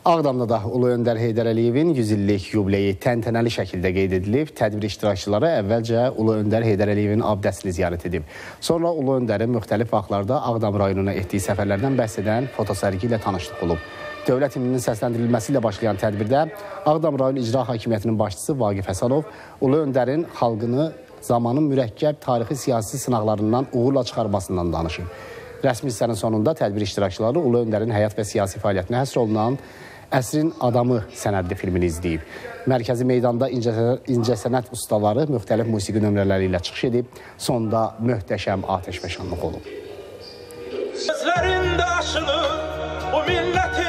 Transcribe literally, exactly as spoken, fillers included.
Ağdamda da Ulu Öndər Heydər Əliyevin yüz illik yubileyi təntənəli şəkildə qeyd edilib. Tədbir iştirakçıları əvvəlcə Ulu Öndər Heydər Əliyevin abidəsini ziyarət edib. Sonra Ulu Öndərin müxtəlif vaxtlarda Ağdam rayonuna etdiyi səfərlərdən bəhs edən fotosərgi ilə tanışlıq olub. Dövlət himninin səsləndirilməsi ilə başlayan tədbirdə Ağdam rayon İcra Hakimiyyətinin başçısı Vaqif Həsənov Ulu Öndərin xalqını zamanın mürəkkəb tarixi siyasi sınaqlarından uğurla çıxarmasından danışıb. Rəsmi hissənin sonunda tədbir iştirakçıları Ulu Öndərin həyat və siyasi fəaliyyətinə həsr olunan Əsrin Adamı sənədli filmini izləyib. Mərkəzi meydanda incəsənət ustaları müxtəlif musiqi nömrələri ilə çıxış edib, sonda möhtəşəm atəşfəşanlıq olub. Sözlərində aşını bu millətin